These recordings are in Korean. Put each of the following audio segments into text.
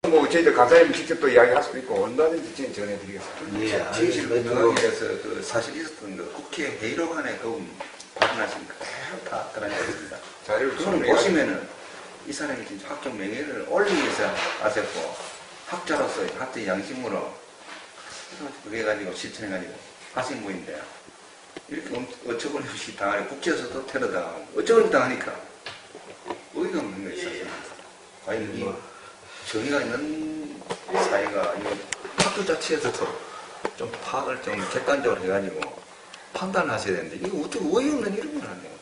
뭐 저희들 간사님 직접 또 이야기할 수도 있고 얼마든지 지금 전해드리겠습니다. 예, 제실 명확해서 그 사실 있었던 그 국회 회의록안에 그 발언하신 그대로 다 드러냈습니다. 자료를 그거는 보시면은 이 사람이 진짜 학교 명예를 올리기 위해서 하셨고 학자로서 학자의 양심으로 그래 가지고 실천해가지고 하신 분인데 이렇게 어처구니없이 당하니 국제에서도 테러 당하고 어쩌고 당하니까 어이가 없는 거 있었어요. 과연 이 정의가 있는 사회가 이 학교 자체에서도 좀 파악을 좀 객관적으로 해가지고 판단을 하셔야 되는데 이거 어떻게 어이없는 이런 걸 하네요.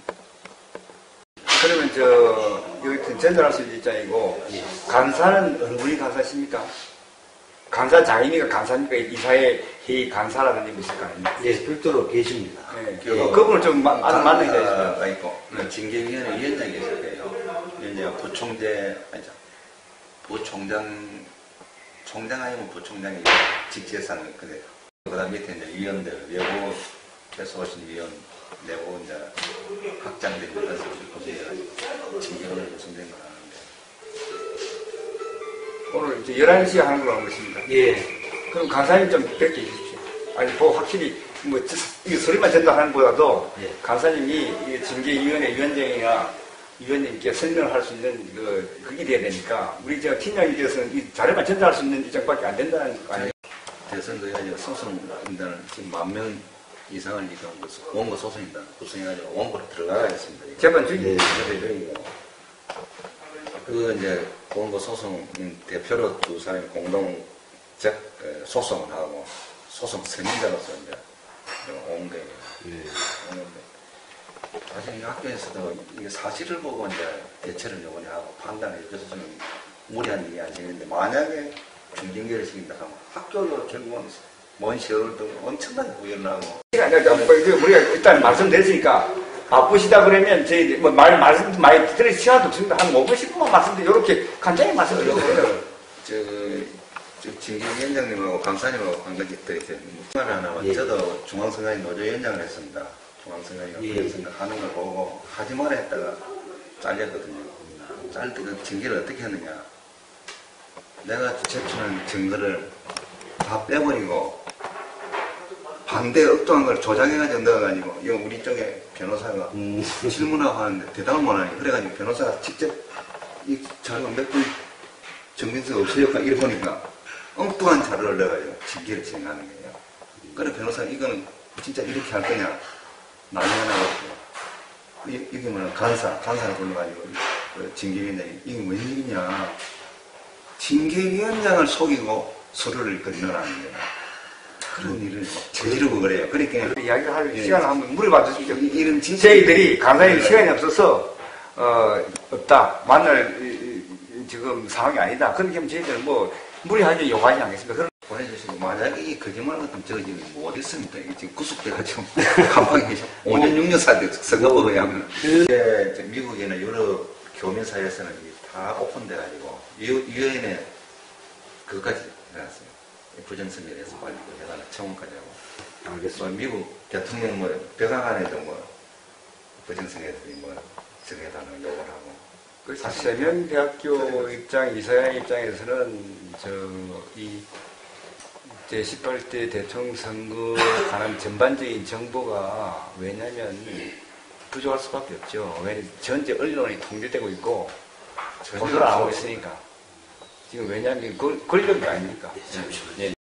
그러면 여기 전달할 수 있는 입장이고 간사는 어느 분이 간사십니까? 간사 장임이가 간사입니까? 이사회 회의 간사라든지 뭐 있을 거 아닙니까? 예, 별도로 계십니다. 네. 그분을 좀 만나야 되죠. 있고 징계위원회 위원장이 계실 거예요. 위원장 부총재 아니죠. 총장 아니면 부총장이 직제상을 그래요. 그 다음 밑에 이제 위원들, 외부에서 오신 위원, 내부 이제 학장들 이런 것을 구성해가지고 징계위원회 구성된 걸 하는데. 오늘 이제 11시에 하는 걸로 알고 있습니다. 예. 그럼 간사님 좀 뵙게 해주십시오. 아니, 확실히, 이 소리만 전달하는 것보다도 예. 간사님이 이 징계위원회 위원장이나 위원님께 설명을 할 수 있는 그게 돼야 되니까 우리 팀장님께서는 이 자료만 전달할 수 있는 입장밖에 안 된다는 거 아니에요? 대선 그래가지고 소송인단을 지금 10,000명 이상을 지금 원고 소송인단 구성해가지고 원고로 들어가겠습니다. 재판 중에. 그 이제 원고 소송 대표로 두 사람이 공동 소송을 하고 소송 선임자로서 이제 온 거예요. 오는데 사실 이 학교에서도 이게 사실을 보고 이제 대처를 요번에 하고 판단을 해줘서 좀 무리한 일이 아니겠는데 만약에 중징계를 시킨다 하면 학교도 결국은 먼 세월도 엄청나게 후회를 하고. 우리가 일단 말씀드렸으니까 바쁘시다 그러면 저희 말씀 많이 드릴 시간도 없습니다. 한 5분 10분만 말씀드리고 이렇게 간단히 말씀드리고 징계위원장님하고 강사님하고 관계자들이 이제 말을 하나만 예. 저도 중앙선관위 노조위원장을 했습니다. 중앙선관위가 예. 그런 생각하는 걸 보고 하지 마라 했다가 잘렸거든요. 잘릴 때 그 징계를 어떻게 했느냐. 내가 제출한 증거를 다 빼버리고 반대 엉뚱한 걸 조작해가지고 넣어가지고 이거 우리 쪽에 변호사가 질문하고 하는데 대답을 못하니 그래가지고 변호사가 직접 이 자료가 몇 분 정빈수가 없어요. 이렇게 보니까 엉뚱한 자료를 넣어가지고 징계를 진행하는 거예요. 그래 변호사가 이거는 진짜 이렇게 할 거냐 난리 나가지고 이게 뭐냐 간사를 불러가지고 그 징계위원장이 이게 뭔 일이냐 징계위원장을 속이고 서류를 건너라는 거예요. 그런 일을 저지르고 그래요. 그러니까 이야기를 할 시간을 한번 물어봐 주십시오. 이런 진짜 저희들이 간사님 시간이 없어서 없다. 만날 지금 상황이 아니다. 그렇게 하면 저희들은 무리하게 요구하지 않겠습니다. 그런 보내주시고 만약에 이 거짓말 같은 저거 지금 못 했습니다. 이게 지금 구속돼가지고 감방에 계셔. 5년 6년 살때 선거법에 하면 이제 미국에는 여러 교민사회에서는 다 오픈돼가지고 유엔에 그것까지 해놨어요. 부정선거에서 빨리 해달라 청원까지 하고. 알겠습니다. 미국 대통령 백악관에도 부정선거에서 저거 해달라고 요구를 하고. 세명대학교 입장, 이사회 입장에서는 이 제18대 대통령 선거에 관한 전반적인 정보가 왜냐면 부족할 수밖에 없죠. 왜냐면 전체 언론이 통제되고 있고 보도를 안 하고 있으니까. 지금 왜냐면 권력이 아닙니까? 잠시만요. 예.